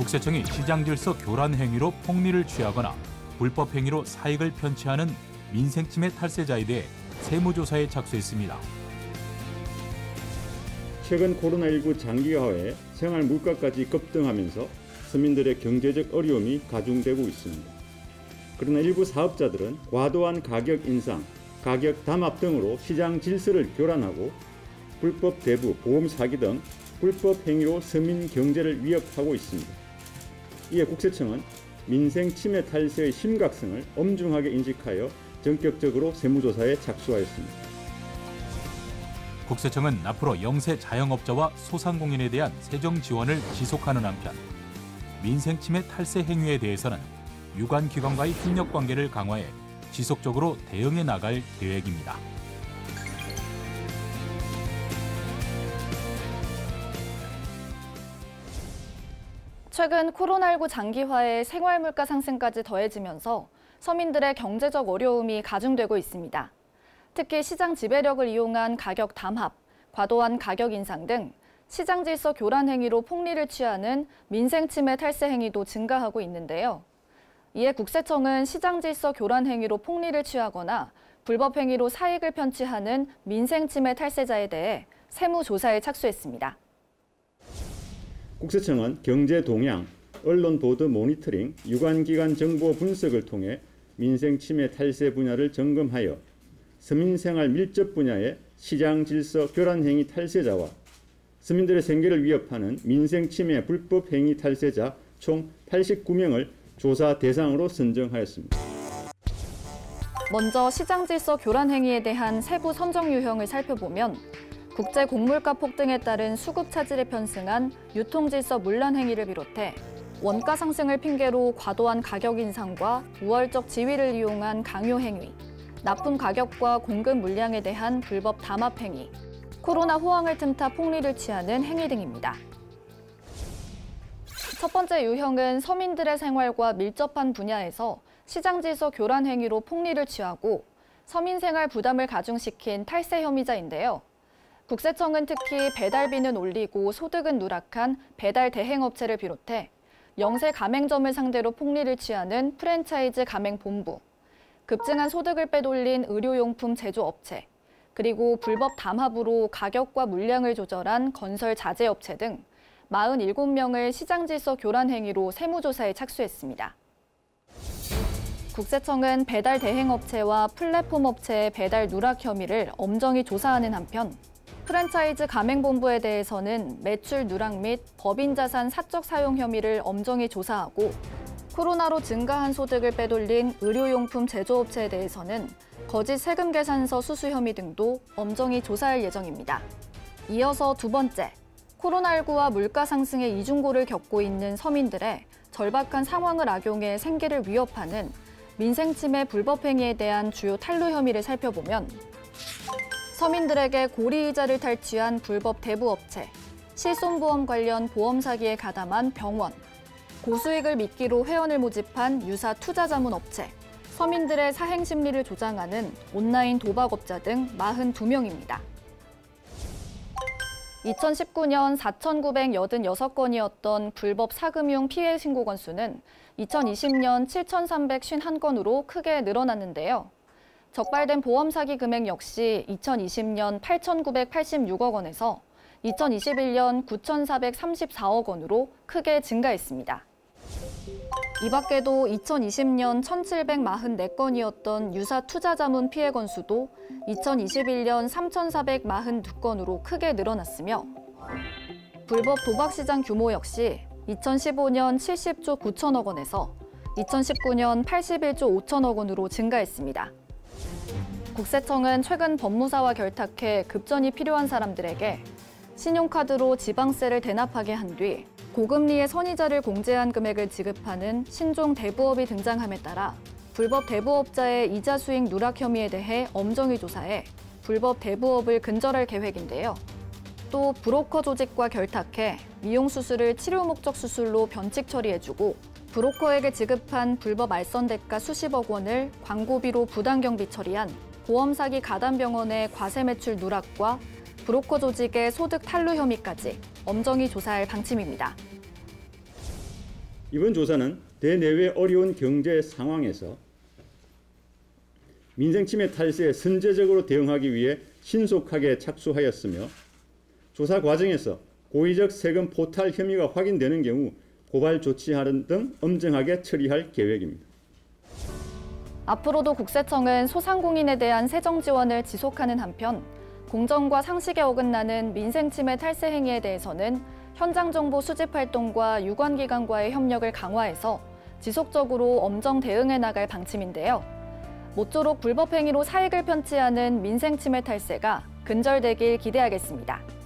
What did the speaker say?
국세청이 시장질서 교란 행위로 폭리를 취하거나 불법 행위로 사익을 편취하는 민생침해 탈세자에 대해 세무조사에 착수했습니다. 최근 코로나19 장기화에 생활 물가까지 급등하면서 서민들의 경제적 어려움이 가중되고 있습니다. 그러나 일부 사업자들은 과도한 가격 인상, 가격 담합 등으로 시장 질서를 교란하고 불법 대부, 보험 사기 등 불법 행위로 서민 경제를 위협하고 있습니다. 이에 국세청은 민생 침해 탈세의 심각성을 엄중하게 인식하여 전격적으로 세무조사에 착수하였습니다. 국세청은 앞으로 영세 자영업자와 소상공인에 대한 세정 지원을 지속하는 한편 민생 침해 탈세 행위에 대해서는 유관 기관과의 협력 관계를 강화해 지속적으로 대응해 나갈 계획입니다. 최근 코로나19 장기화에 생활물가 상승까지 더해지면서 서민들의 경제적 어려움이 가중되고 있습니다. 특히 시장 지배력을 이용한 가격 담합, 과도한 가격 인상 등 시장 질서 교란 행위로 폭리를 취하는 민생 침해 탈세 행위도 증가하고 있는데요. 이에 국세청은 시장 질서 교란 행위로 폭리를 취하거나 불법 행위로 사익을 편취하는 민생 침해 탈세자에 대해 세무 조사에 착수했습니다. 국세청은 경제 동향, 언론 보도 모니터링, 유관기관 정보 분석을 통해 민생 침해 탈세 분야를 점검하여 서민생활 밀접 분야의 시장 질서 교란 행위 탈세자와 서민들의 생계를 위협하는 민생 침해 불법 행위 탈세자 총 89명을 조사 대상으로 선정하였습니다. 먼저 시장 질서 교란 행위에 대한 세부 선정 유형을 살펴보면 국제 곡물가 폭등에 따른 수급 차질에 편승한 유통질서 문란 행위를 비롯해 원가 상승을 핑계로 과도한 가격 인상과 우월적 지위를 이용한 강요 행위, 납품 가격과 공급 물량에 대한 불법 담합 행위, 코로나 호황을 틈타 폭리를 취하는 행위 등입니다. 첫 번째 유형은 서민들의 생활과 밀접한 분야에서 시장 질서 교란 행위로 폭리를 취하고 서민 생활 부담을 가중시킨 탈세 혐의자인데요. 국세청은 특히 배달비는 올리고 소득은 누락한 배달 대행업체를 비롯해 영세 가맹점을 상대로 폭리를 취하는 프랜차이즈 가맹본부, 급증한 소득을 빼돌린 의료용품 제조업체, 그리고 불법 담합으로 가격과 물량을 조절한 건설 자재업체 등 47명을 시장질서 교란 행위로 세무조사에 착수했습니다. 국세청은 배달 대행업체와 플랫폼업체의 배달 누락 혐의를 엄정히 조사하는 한편 프랜차이즈 가맹본부에 대해서는 매출 누락 및 법인 자산 사적 사용 혐의를 엄정히 조사하고 코로나로 증가한 소득을 빼돌린 의료용품 제조업체에 대해서는 거짓 세금 계산서 수수 혐의 등도 엄정히 조사할 예정입니다. 이어서 두 번째, 코로나19와 물가 상승의 이중고를 겪고 있는 서민들의 절박한 상황을 악용해 생계를 위협하는 민생침해 불법 행위에 대한 주요 탈루 혐의를 살펴보면 서민들에게 고리이자를 탈취한 불법 대부업체, 실손보험 관련 보험 사기에 가담한 병원, 고수익을 미끼로 회원을 모집한 유사 투자자문업체, 서민들의 사행 심리를 조장하는 온라인 도박업자 등 42명입니다. 2019년 4,986건이었던 불법 사금융 피해 신고 건수는 2020년 7,351건으로 크게 늘어났는데요. 적발된 보험 사기 금액 역시 2020년 8,986억 원에서 2021년 9,434억 원으로 크게 증가했습니다. 이 밖에도 2020년 1,744건이었던 유사 투자자문 피해 건수도 2021년 3,442건으로 크게 늘어났으며 불법 도박 시장 규모 역시 2015년 70조 9천억 원에서 2019년 81조 5천억 원으로 증가했습니다. 국세청은 최근 법무사와 결탁해 급전이 필요한 사람들에게 신용카드로 지방세를 대납하게 한 뒤 고금리의 선이자를 공제한 금액을 지급하는 신종 대부업이 등장함에 따라 불법 대부업자의 이자 수익 누락 혐의에 대해 엄정히 조사해 불법 대부업을 근절할 계획인데요. 또 브로커 조직과 결탁해 미용수술을 치료 목적 수술로 변칙 처리해주고 브로커에게 지급한 불법 알선 대가 수십억 원을 광고비로 부당경비 처리한 보험 사기 가담병원의 과세 매출 누락과 브로커 조직의 소득 탈루 혐의까지 엄정히 조사할 방침입니다. 이번 조사는 대내외 어려운 경제 상황에서 민생침해 탈세에 선제적으로 대응하기 위해 신속하게 착수하였으며 조사 과정에서 고의적 세금 포탈 혐의가 확인되는 경우 고발 조치하는 등 엄정하게 처리할 계획입니다. 앞으로도 국세청은 소상공인에 대한 세정 지원을 지속하는 한편 공정과 상식에 어긋나는 민생침해 탈세 행위에 대해서는 현장 정보 수집 활동과 유관기관과의 협력을 강화해서 지속적으로 엄정 대응해 나갈 방침인데요. 모쪼록 불법 행위로 사익을 편취하는 민생침해 탈세가 근절되길 기대하겠습니다.